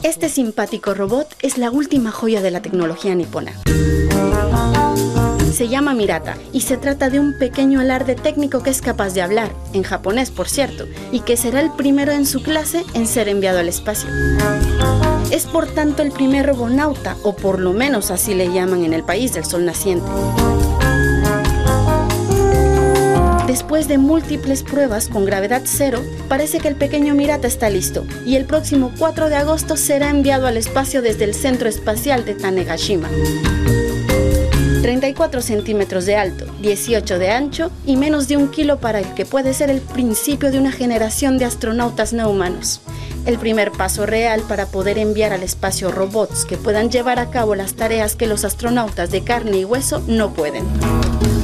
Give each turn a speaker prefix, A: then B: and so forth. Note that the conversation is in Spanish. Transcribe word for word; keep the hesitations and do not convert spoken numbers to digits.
A: Este simpático robot es la última joya de la tecnología nipona. Se llama Mirata y se trata de un pequeño alarde técnico que es capaz de hablar, en japonés por cierto, y que será el primero en su clase en ser enviado al espacio. Es por tanto el primer robonauta, o por lo menos así le llaman en el país del sol naciente. Después de múltiples pruebas con gravedad cero, parece que el pequeño Mirata está listo y el próximo cuatro de agosto será enviado al espacio desde el Centro Espacial de Tanegashima. treinta y cuatro centímetros de alto, dieciocho de ancho y menos de un kilo para el que puede ser el principio de una generación de astronautas no humanos. El primer paso real para poder enviar al espacio robots que puedan llevar a cabo las tareas que los astronautas de carne y hueso no pueden.